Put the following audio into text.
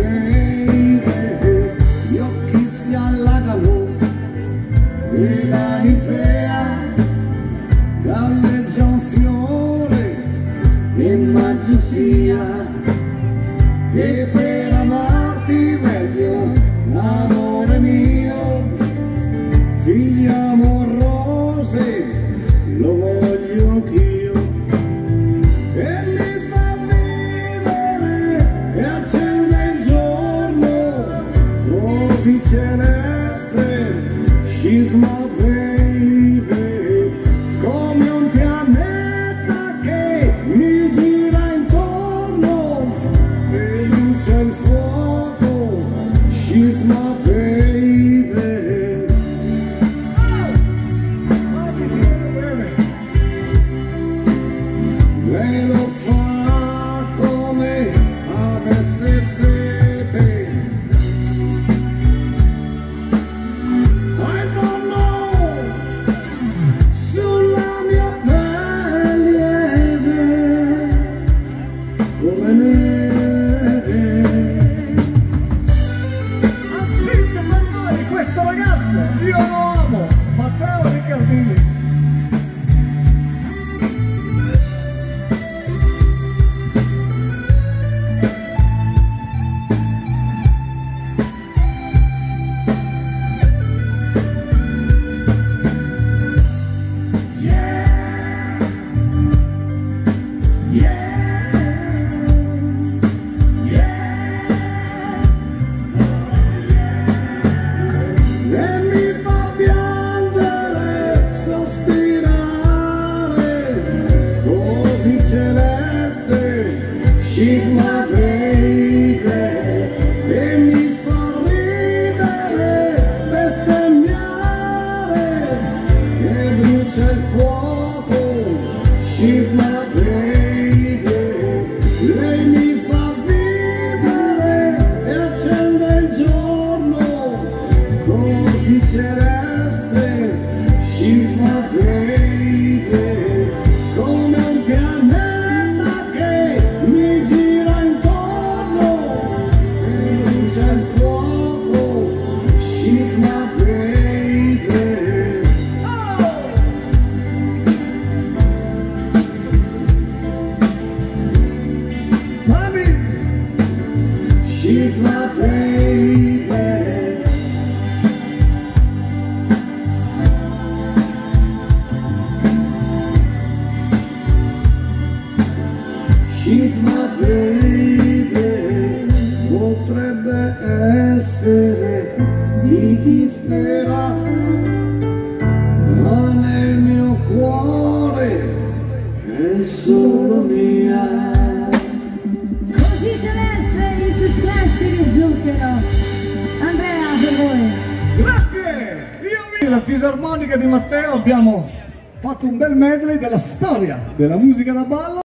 baby, gli occhi si allagano e la ninfea galleggia un fiore che maggio sia, e per amarti meglio, amore mio, figli amorose, lo voglio anch'io, e mi fa vivere e accende il giorno così celeste. She's my baby, come un pianeta che mi gira intorno e luce il fuoco. She's my baby. Lei lo fa come avesse sete. I don't know, sulla mia pelle come neve. Assiste per noi questo ragazzo, io lo amo, Matteo Riccardini. She's my baby, e mi fa ridere, bestemmiare, e brucia il fuoco. She's my baby, lei mi fa vivere e accende il giorno così celeste. She's my baby, come un pianeta mi gira intorno e luce il fuoco. She's my baby. Oh! Mami, she's my baby. She's my baby, potrebbe essere di chi spera, ma nel mio cuore è solo mia. Così celeste i successi di Zucchero. Andrea, per voi. Grazie! Io e la fisarmonica di Matteo abbiamo fatto un bel medley della storia della musica da ballo.